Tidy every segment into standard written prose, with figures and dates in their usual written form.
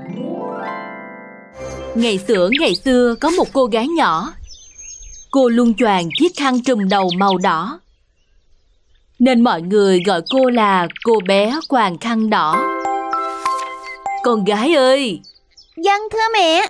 Ngày xưa có một cô gái nhỏ. Cô luôn choàng chiếc khăn trùm đầu màu đỏ, nên mọi người gọi cô là cô bé quàng khăn đỏ. Con gái ơi! Vâng thưa mẹ.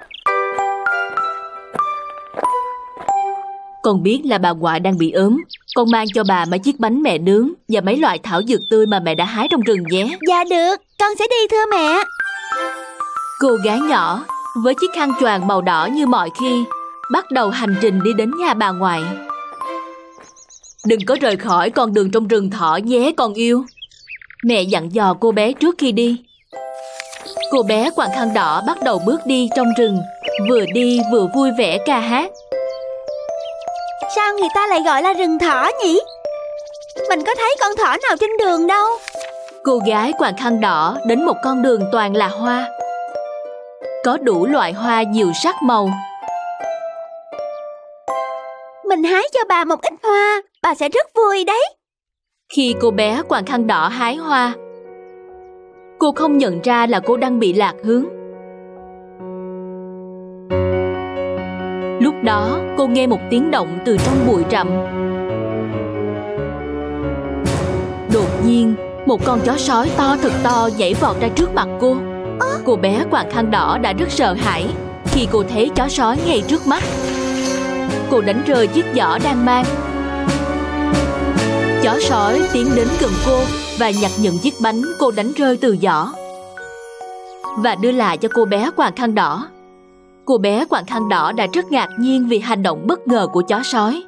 Con biết là bà ngoại đang bị ốm. Con mang cho bà mấy chiếc bánh mẹ nướng và mấy loại thảo dược tươi mà mẹ đã hái trong rừng nhé. Dạ được, con sẽ đi thưa mẹ. Cô gái nhỏ với chiếc khăn choàng màu đỏ như mọi khi bắt đầu hành trình đi đến nhà bà ngoại. Đừng có rời khỏi con đường trong rừng thỏ nhé con yêu, mẹ dặn dò cô bé trước khi đi. Cô bé quàng khăn đỏ bắt đầu bước đi trong rừng, vừa đi vừa vui vẻ ca hát. Sao người ta lại gọi là rừng thỏ nhỉ? Mình có thấy con thỏ nào trên đường đâu. Cô gái quàng khăn đỏ đến một con đường toàn là hoa. Có đủ loại hoa nhiều sắc màu. Mình hái cho bà một ít hoa, bà sẽ rất vui đấy. Khi cô bé quàng khăn đỏ hái hoa, cô không nhận ra là cô đang bị lạc hướng. Lúc đó cô nghe một tiếng động từ trong bụi rậm. Đột nhiên một con chó sói to thật to nhảy vọt ra trước mặt cô. Cô bé quàng khăn đỏ đã rất sợ hãi khi cô thấy chó sói ngay trước mắt. Cô đánh rơi chiếc giỏ đang mang. Chó sói tiến đến gần cô và nhặt những chiếc bánh cô đánh rơi từ giỏ và đưa lại cho cô bé quàng khăn đỏ. Cô bé quàng khăn đỏ đã rất ngạc nhiên vì hành động bất ngờ của chó sói.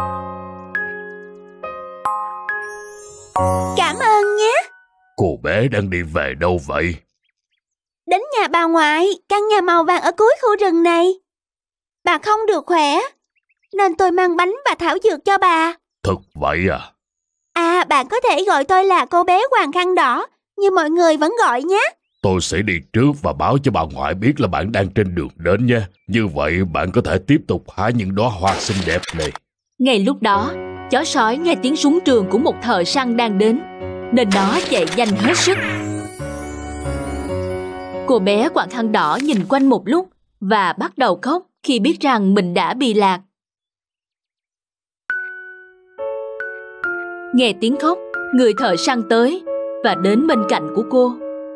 Cảm ơn nhé. Cô bé đang đi về đâu vậy? Đến nhà bà ngoại, căn nhà màu vàng ở cuối khu rừng này. Bà không được khỏe, nên tôi mang bánh và thảo dược cho bà. Thật vậy à? À, bạn có thể gọi tôi là cô bé quàng khăn đỏ, như mọi người vẫn gọi nhé. Tôi sẽ đi trước và báo cho bà ngoại biết là bạn đang trên đường đến nha. Như vậy bạn có thể tiếp tục hái những đóa hoa xinh đẹp này. Ngay lúc đó, chó sói nghe tiếng súng trường của một thợ săn đang đến, nên nó chạy nhanh hết sức. Cô bé quàng khăn đỏ nhìn quanh một lúc và bắt đầu khóc khi biết rằng mình đã bị lạc. Nghe tiếng khóc, người thợ săn tới và đến bên cạnh của cô.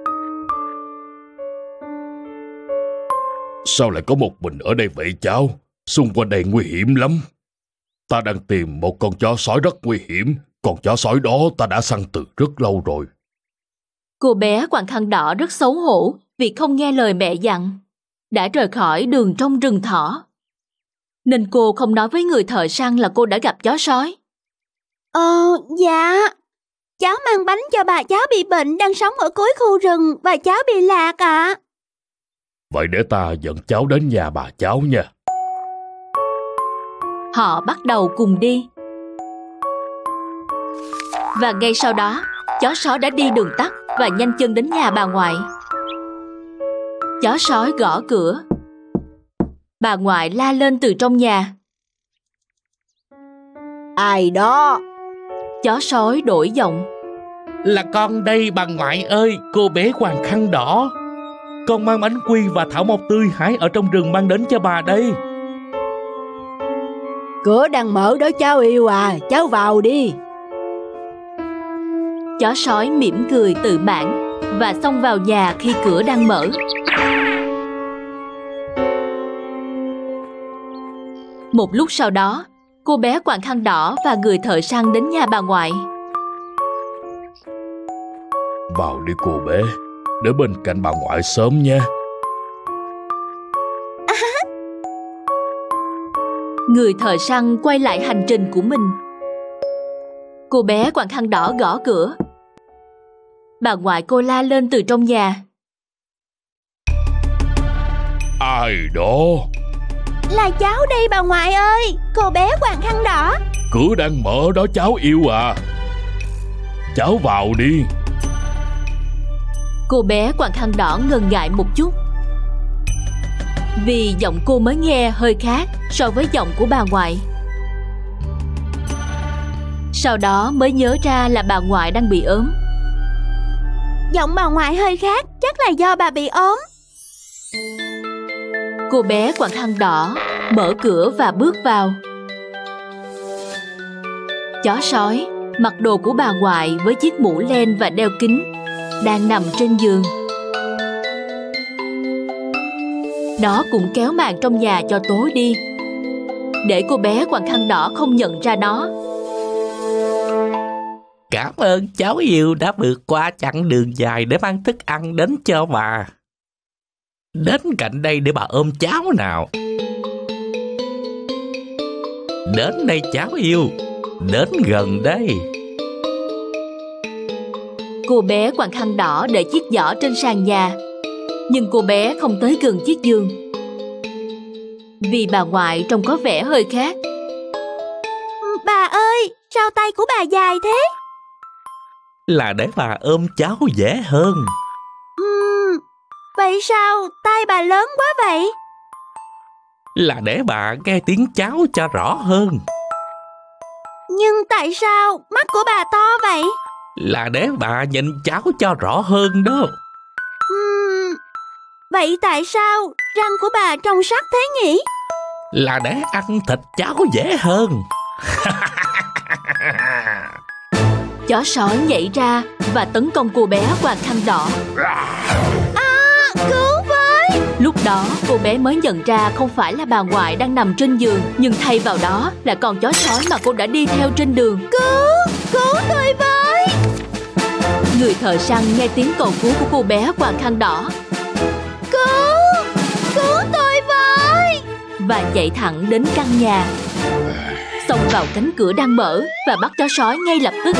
Sao lại có một mình ở đây vậy cháu? Xung quanh đây nguy hiểm lắm. Ta đang tìm một con chó sói rất nguy hiểm. Con chó sói đó ta đã săn từ rất lâu rồi. Cô bé quàng khăn đỏ rất xấu hổ vì không nghe lời mẹ dặn, đã rời khỏi đường trong rừng thỏ. Nên cô không nói với người thợ săn là cô đã gặp chó sói. Dạ. Cháu mang bánh cho bà cháu bị bệnh đang sống ở cuối khu rừng và cháu bị lạc ạ. Vậy để ta dẫn cháu đến nhà bà cháu nha. Họ bắt đầu cùng đi. Và ngay sau đó, chó sói đã đi đường tắt và nhanh chân đến nhà bà ngoại. Chó sói gõ cửa. Bà ngoại la lên từ trong nhà. Ai đó? Chó sói đổi giọng. Là con đây bà ngoại ơi, cô bé quàng khăn đỏ. Con mang bánh quy và thảo mộc tươi hái ở trong rừng mang đến cho bà đây. Cửa đang mở đó cháu yêu à, cháu vào đi. Chó sói mỉm cười tự mãn và xông vào nhà khi cửa đang mở. Một lúc sau đó, cô bé quàng khăn đỏ và người thợ săn đến nhà bà ngoại. Vào đi cô bé, để bên cạnh bà ngoại sớm nha. Người thợ săn quay lại hành trình của mình. Cô bé quàng khăn đỏ gõ cửa. Bà ngoại cô la lên từ trong nhà. Ai đó? Là cháu đây bà ngoại ơi, cô bé quàng khăn đỏ. Cửa đang mở đó cháu yêu à. Cháu vào đi. Cô bé quàng khăn đỏ ngần ngại một chút, vì giọng cô mới nghe hơi khác so với giọng của bà ngoại. Sau đó mới nhớ ra là bà ngoại đang bị ốm. Giọng bà ngoại hơi khác, chắc là do bà bị ốm. Cô bé quàng khăn đỏ mở cửa và bước vào. Chó sói mặc đồ của bà ngoại với chiếc mũ len và đeo kính, đang nằm trên giường. Nó cũng kéo màn trong nhà cho tối đi, để cô bé quàng khăn đỏ không nhận ra nó. Cảm ơn cháu yêu đã vượt qua chặng đường dài để mang thức ăn đến cho bà. Đến cạnh đây để bà ôm cháu nào. Đến đây cháu yêu, đến gần đây. Cô bé quàng khăn đỏ để chiếc giỏ trên sàn nhà, nhưng cô bé không tới gần chiếc giường, vì bà ngoại trông có vẻ hơi khác. Bà ơi, sao tay của bà dài thế? Là để bà ôm cháu dễ hơn. Vậy sao tay bà lớn quá vậy? Là để bà nghe tiếng cháu cho rõ hơn. Nhưng tại sao mắt của bà to vậy? Là để bà nhìn cháu cho rõ hơn đó. Vậy tại sao răng của bà trông sắc thế nhỉ? Là để ăn thịt cháu dễ hơn. Chó sói nhảy ra và tấn công cô bé quàng khăn đỏ. Cứu với! Lúc đó cô bé mới nhận ra không phải là bà ngoại đang nằm trên giường, nhưng thay vào đó là con chó sói mà cô đã đi theo trên đường. Cứu tôi với! Người thợ săn nghe tiếng cầu cứu của cô bé quàng khăn đỏ. Cứu tôi với! Và chạy thẳng đến căn nhà, xông vào cánh cửa đang mở và bắt chó sói ngay lập tức.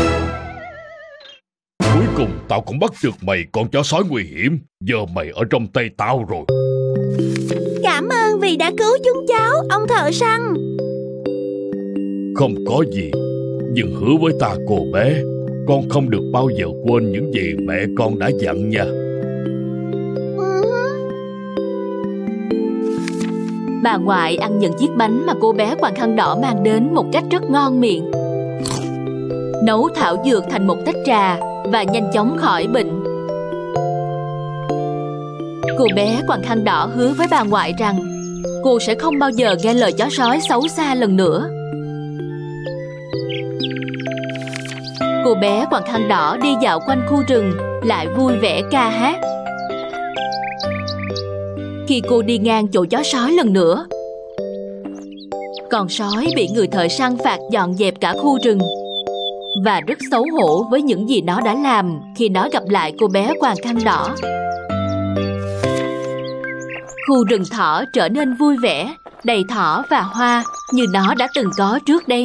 Cuối cùng tao cũng bắt được mày, con chó sói nguy hiểm. Giờ mày ở trong tay tao rồi. Cảm ơn vì đã cứu chúng cháu, ông thợ săn. Không có gì, nhưng hứa với ta cô bé, con không được bao giờ quên những gì mẹ con đã dặn nha. Bà ngoại ăn những chiếc bánh mà cô bé quàng khăn đỏ mang đến một cách rất ngon miệng. Nấu thảo dược thành một tách trà và nhanh chóng khỏi bệnh. Cô bé quàng khăn đỏ hứa với bà ngoại rằng cô sẽ không bao giờ nghe lời chó sói xấu xa lần nữa. Cô bé quàng khăn đỏ đi dạo quanh khu rừng, lại vui vẻ ca hát. Khi cô đi ngang chỗ chó sói lần nữa, con sói bị người thợ săn phạt dọn dẹp cả khu rừng và rất xấu hổ với những gì nó đã làm khi nó gặp lại cô bé quàng khăn đỏ. Khu rừng thỏ trở nên vui vẻ, đầy thỏ và hoa như nó đã từng có trước đây.